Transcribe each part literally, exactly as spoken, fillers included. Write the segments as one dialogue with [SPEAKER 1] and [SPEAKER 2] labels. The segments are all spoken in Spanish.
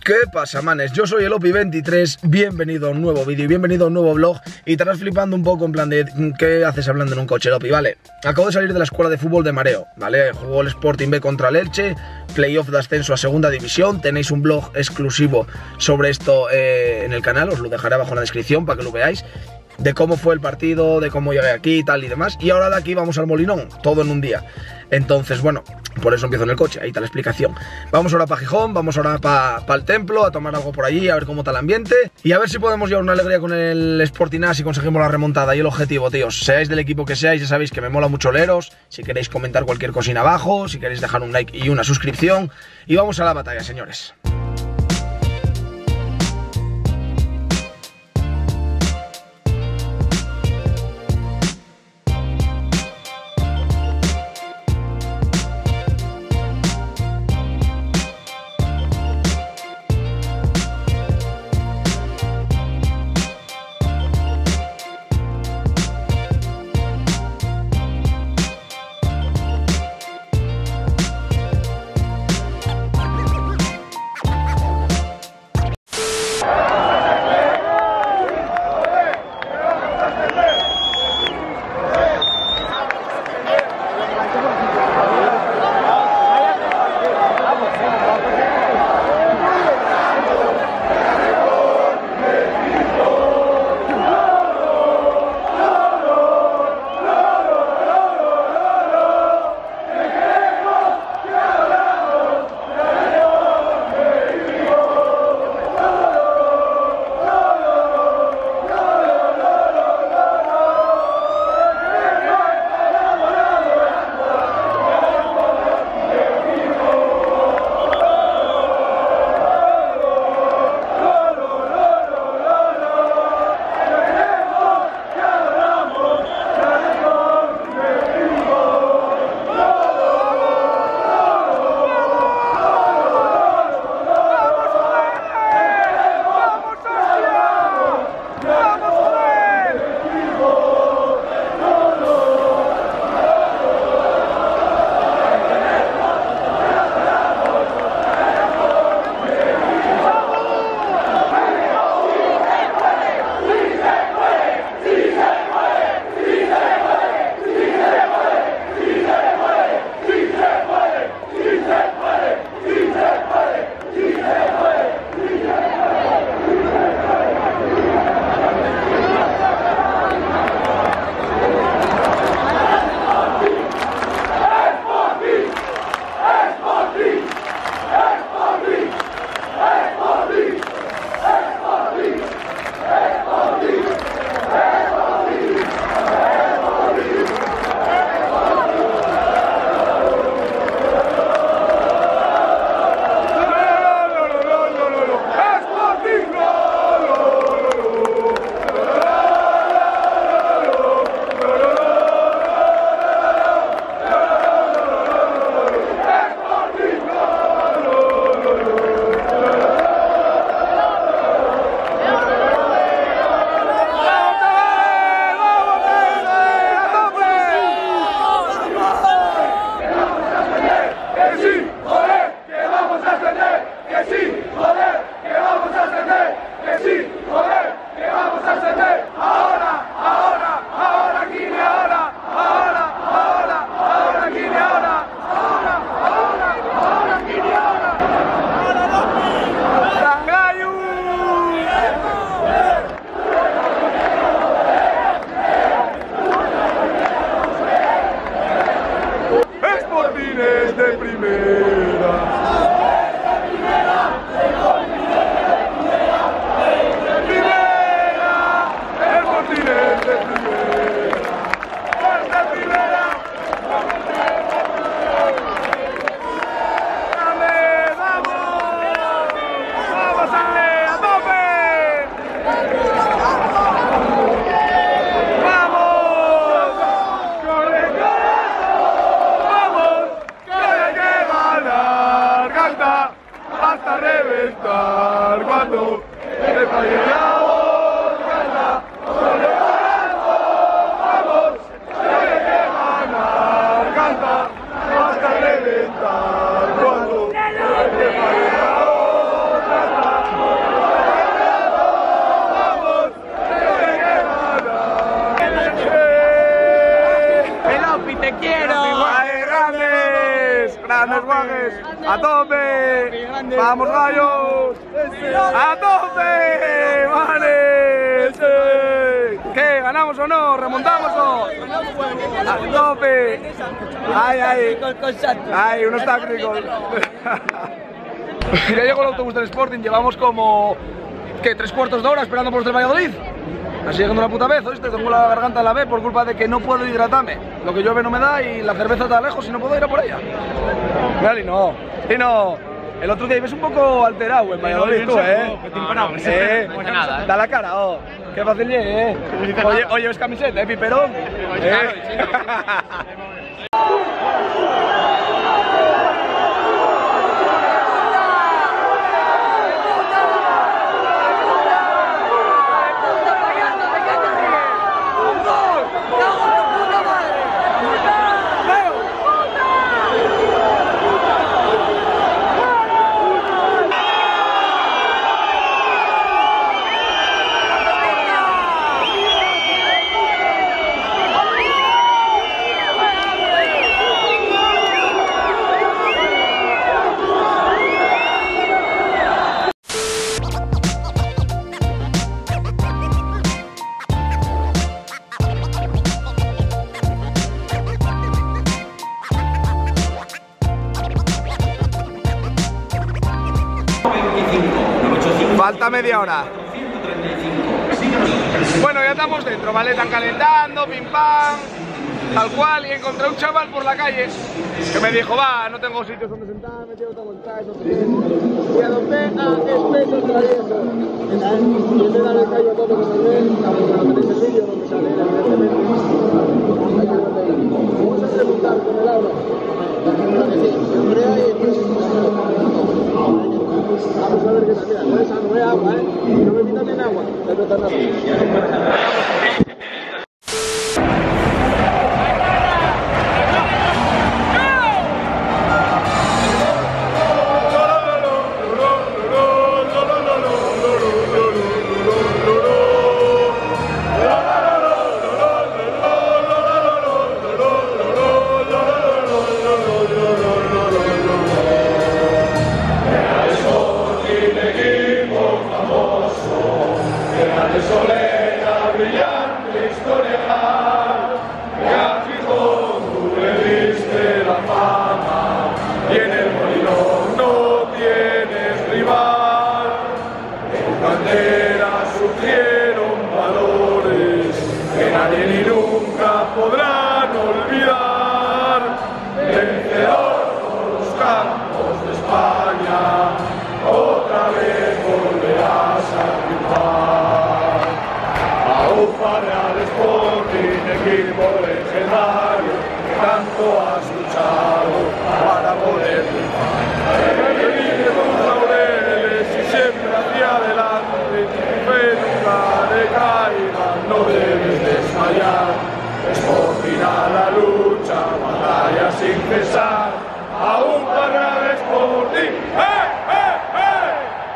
[SPEAKER 1] ¿Qué pasa, manes? Yo soy el Opi veintitrés, bienvenido a un nuevo vídeo y bienvenido a un nuevo vlog. Y te estarás flipando un poco en plan de ¿qué haces hablando en un coche, Opi? Vale, acabo de salir de la escuela de fútbol de Mareo, ¿vale? Jugó el Sporting B contra el Elche, playoff de ascenso a segunda división. Tenéis un blog exclusivo sobre esto eh, en el canal, os lo dejaré abajo en la descripción para que lo veáis, de cómo fue el partido, de cómo llegué aquí y tal y demás. Y ahora de aquí vamos al Molinón, todo en un día. Entonces, bueno, por eso empiezo en el coche, ahí está la explicación. Vamos ahora para Gijón, vamos ahora para pa el templo, a tomar algo por allí, a ver cómo está el ambiente y a ver si podemos llevar una alegría con el Sporting A, si conseguimos la remontada y el objetivo, tíos. Seáis del equipo que seáis, ya sabéis que me mola mucho leeros. Si queréis comentar cualquier cosina abajo, si queréis dejar un like y una suscripción. Y vamos a la batalla, señores. ¡Grandes guajes! ¡A tope! ¡Vamos, gallos! ¡A tope! ¡Vale! ¿Qué? ¿Ganamos o no? ¿Remontamos o...? ¡A tope! ¡Ay, ay! ¡Ay, unos tácticos! Ya llegó el autobús del Sporting, llevamos como... ¿qué? ¿Tres cuartos de hora esperando por los del Valladolid? Así llegando una puta vez, ¿oíste? Tengo la garganta a la B por culpa de que no puedo hidratarme. Lo que llueve no me da y la cerveza está lejos y no puedo ir a por ella. Vale, no. Y no. El otro día ves un poco alterado en Valladolid, tú, ¿eh?
[SPEAKER 2] No, no, no,
[SPEAKER 1] eh,
[SPEAKER 2] no nada, ¿eh?
[SPEAKER 1] Da la cara, oh. Qué fácil llegue, ¿eh? Oye, oye, ¿ves camiseta, eh, Piperón? ¿Eh? Falta media hora. Bueno, ya estamos dentro, ¿vale? Están calentando, pim pam, tal cual, y encontré un chaval por la calle que me dijo, va, no tengo sitios donde sentarme, quiero otra vuelta, no sé qué. Y adopté a espesos traviesos. Y en vez de dar el callo a todo lo que se ve, cuando tenéis el vídeo donde sale, evidentemente, vamos a preguntar con el agua. Yo creo y vamos a ver qué tal, mira, no es no es agua, ¿eh? No me quitan en agua, no me quitan nada. Podrán olvidar, vencedor por los campos de España, otra vez volverás a triunfar. A UFA Real Sporting, equipo legendario, que tanto has luchado para poder triunfar. Revive tus laureles y siempre hacia adelante, fe nunca decaiga, no debes desmayar. Sporting a la lucha, batalla sin cesar, aún para el Sporting. ¡Eh, eh, eh!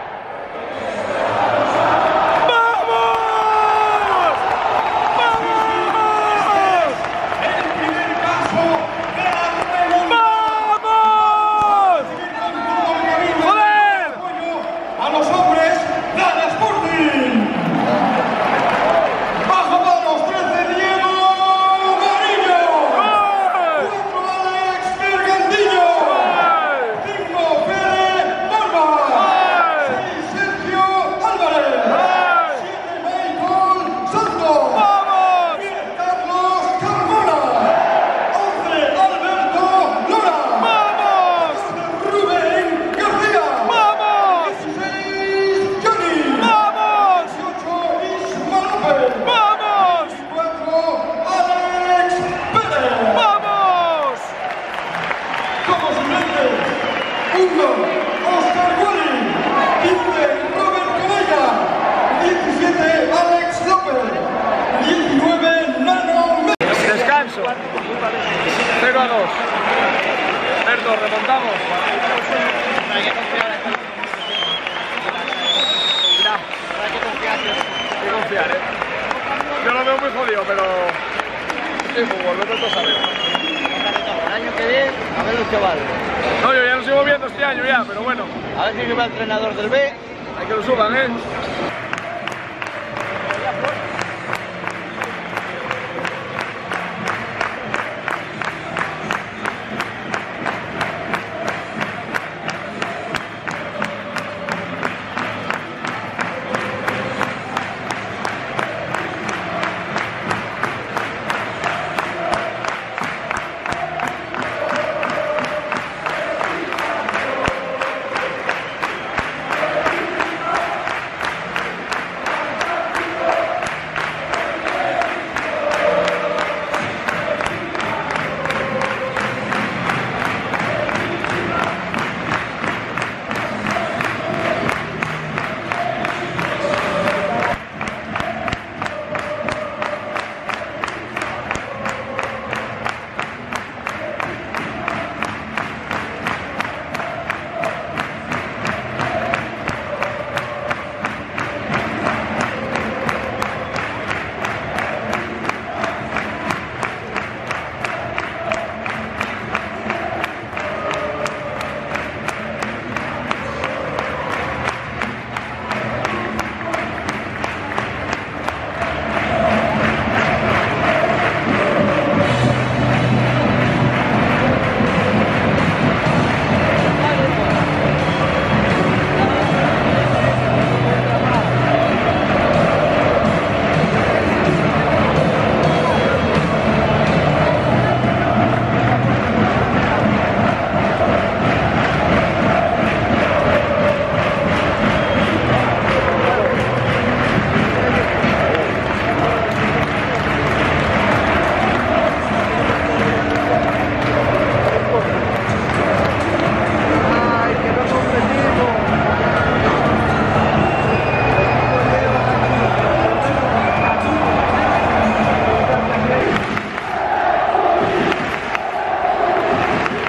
[SPEAKER 1] ¡Vamos! ¡Vamos! El primer caso de la ¡vamos! ¡Joder! A los hombres del Sporting. Bajo palos, trece Diego. cero a dos. Cerdo, remontamos. Mira, hay que confiar. Hay que confiar, eh. Yo lo veo muy jodido, pero es fútbol, no tanto sabemos. El año que viene.
[SPEAKER 2] A ver los chavales.
[SPEAKER 1] No, yo ya lo sigo viendo este año ya, pero bueno.
[SPEAKER 2] A ver si que va el entrenador del B.
[SPEAKER 1] Hay que lo suban, ¿eh?